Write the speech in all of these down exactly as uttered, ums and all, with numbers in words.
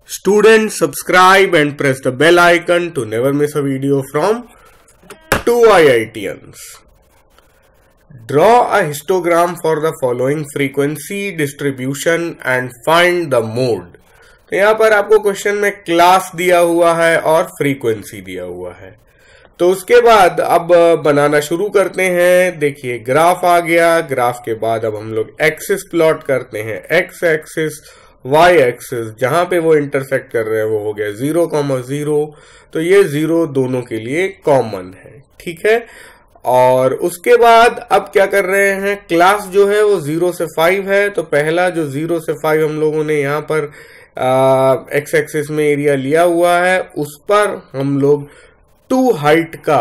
Students, subscribe and press the bell icon to never miss a video from two I I T Ns. Draw a histogram for the following frequency distribution and find the mode. तो यहाँ पर आपको question में class दिया हुआ है और frequency दिया हुआ है। तो उसके बाद अब बनाना शुरू करते हैं। देखिए ग्राफ आ गया, ग्राफ के बाद अब हम लोग एक्सिस प्लॉट करते हैं। एक्स एक्सिस वाई एक्सिस जहां पे वो इंटरसेक्ट कर रहे हैं वो हो गया जीरो कॉमा जीरो, तो ये जीरो दोनों के लिए कॉमन है, ठीक है। और उसके बाद अब क्या कर रहे हैं, क्लास जो है वो जीरो से फाइव है, तो पहला जो जीरो से फाइव हम लोगों ने यहाँ पर एक्स एक्सिस में एरिया लिया हुआ है, उस पर हम लोग टू हाइट का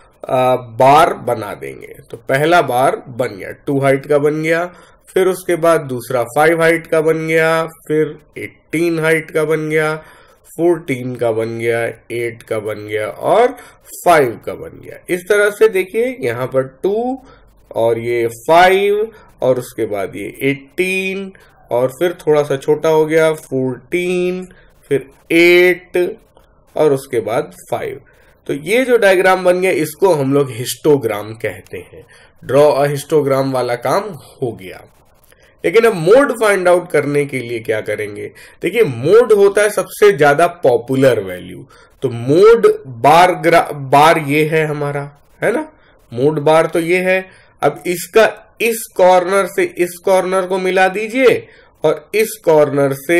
आ, बार बना देंगे। तो पहला बार बन गया, टू हाइट का बन गया, फिर उसके बाद दूसरा फाइव हाइट का बन गया, फिर एटीन हाइट का बन गया, फोर्टीन का बन गया, एट का बन गया और फाइव का बन गया। इस तरह से देखिए यहाँ पर टू और ये फाइव और उसके बाद ये एटीन और फिर थोड़ा सा छोटा हो गया फोर्टीन, फिर एट और उसके बाद फाइव। तो ये जो डायग्राम बन गया इसको हम लोग हिस्टोग्राम कहते हैं। ड्रॉ अ हिस्टोग्राम वाला काम हो गया। लेकिन अब मोड फाइंड आउट करने के लिए क्या करेंगे, देखिए मोड होता है सबसे ज्यादा पॉपुलर वैल्यू। तो मोड बार ग्रा बार ये है हमारा, है ना, मोड बार तो ये है। अब इसका इस कॉर्नर से इस कॉर्नर को मिला दीजिए और इस कॉर्नर से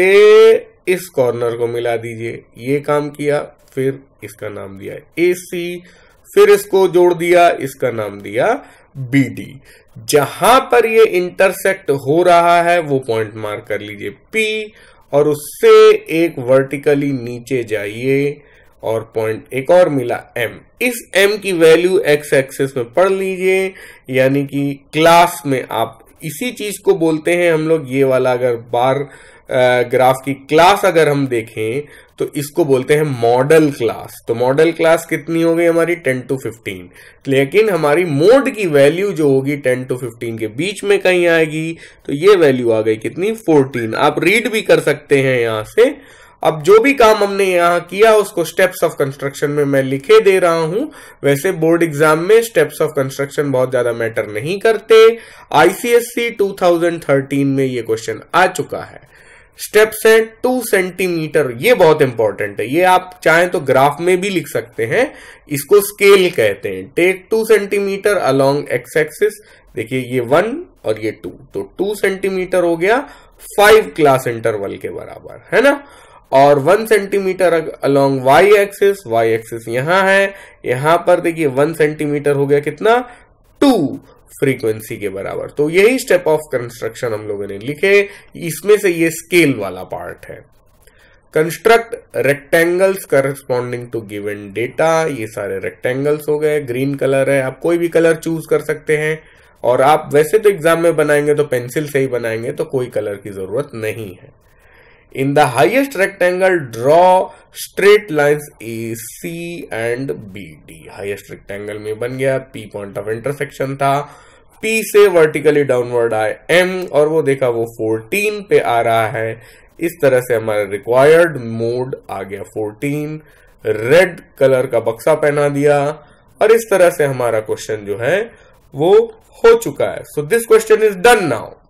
इस कॉर्नर को मिला दीजिए, ये काम किया। फिर इसका नाम दिया ए सी, फिर इसको जोड़ दिया, इसका नाम दिया बी डी। जहां पर ये इंटरसेक्ट हो रहा है वो पॉइंट मार्क कर लीजिए पी और उससे एक वर्टिकली नीचे जाइए और पॉइंट एक और मिला एम। इस एम की वैल्यू एक्स एक्सिस में पढ़ लीजिए, यानी कि क्लास में आप इसी चीज को बोलते हैं हम लोग। ये वाला अगर बार ग्राफ की क्लास अगर हम देखें तो इसको बोलते हैं मॉडल क्लास। तो मॉडल क्लास कितनी हो गई हमारी, टेन टू फिफ्टीन। लेकिन हमारी मोड की वैल्यू जो होगी टेन टू फिफ्टीन के बीच में कहीं आएगी, तो ये वैल्यू आ गई कितनी, फोर्टीन। आप रीड भी कर सकते हैं यहां से। अब जो भी काम हमने यहां किया उसको स्टेप्स ऑफ कंस्ट्रक्शन में मैं लिखे दे रहा हूं। वैसे बोर्ड एग्जाम में स्टेप्स ऑफ कंस्ट्रक्शन बहुत ज्यादा मैटर नहीं करते। I C S E two thousand thirteen में ये क्वेश्चन आ चुका है। स्टेप्स हैं टू सेंटीमीटर, ये बहुत इंपॉर्टेंट है। ये आप चाहें तो ग्राफ में भी लिख सकते हैं, इसको स्केल कहते हैं। Take two centimetre along x axis. देखिए ये वन और ये टू, तो टू सेंटीमीटर हो गया फाइव क्लास इंटरवल के बराबर, है ना। और one centimetre along y axis, y axis यहां है, यहां पर देखिए वन सेंटीमीटर हो गया कितना, टू फ्रीक्वेंसी के बराबर। तो यही स्टेप ऑफ कंस्ट्रक्शन हम लोगों ने लिखे, इसमें से ये स्केल वाला पार्ट है। Construct rectangles corresponding to given data. ये सारे रेक्टेंगल्स हो गए, ग्रीन कलर है, आप कोई भी कलर चूज कर सकते हैं। और आप वैसे तो एग्जाम में बनाएंगे तो पेंसिल से ही बनाएंगे, तो कोई कलर की जरूरत नहीं है। In the highest rectangle, draw straight lines A C and B D. Highest rectangle में बन गया, P point of intersection था, P से vertically downward आए M और वो देखा वो फोर्टीन पे आ रहा है। इस तरह से हमारा required mode आ गया फोर्टीन। रेड कलर का बक्सा पहना दिया और इस तरह से हमारा क्वेश्चन जो है वो हो चुका है। So this question is done now.